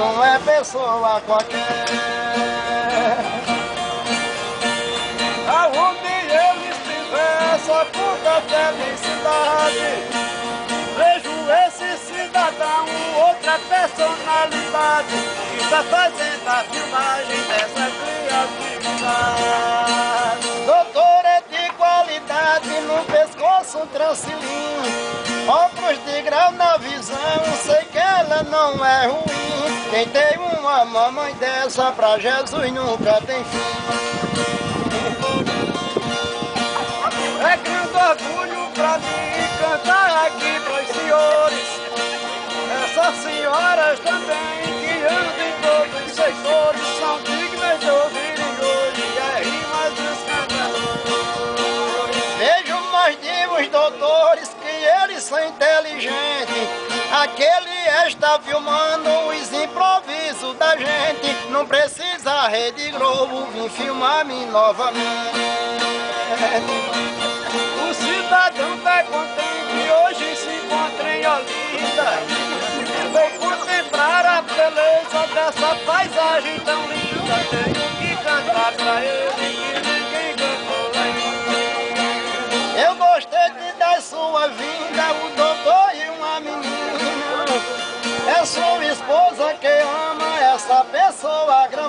não é pessoa qualquer. Aonde ele estiver, só puta felicidade. Vejo esse cidadão, outra personalidade, que está fazendo a filmagem dessa criatividade. Doutor é de qualidade, no pescoço um transilinho, óculos de grau na visão, sei que ela não é ruim. Quem tem uma mamãe dessa pra Jesus nunca tem fim. É grande orgulho pra mim cantar aqui pros senhores, essas senhoras também que andam em todos os setores, são dignas de ouvirem hoje as rimas dos cantadores. Vejo mais de os doutores que eles são inteligentes, aquele está filmando os improvisos da gente, não precisa a Rede Globo vir filmar-me novamente. O cidadão tá contente, hoje se encontra em Olinda, vem contemplar a beleza dessa paisagem tão linda. Tenho que cantar pra ele que ninguém cantou ainda. Eu gostei de dar sua vinda, o doutor e uma menina. É sua esposa que ama essa pessoa grande.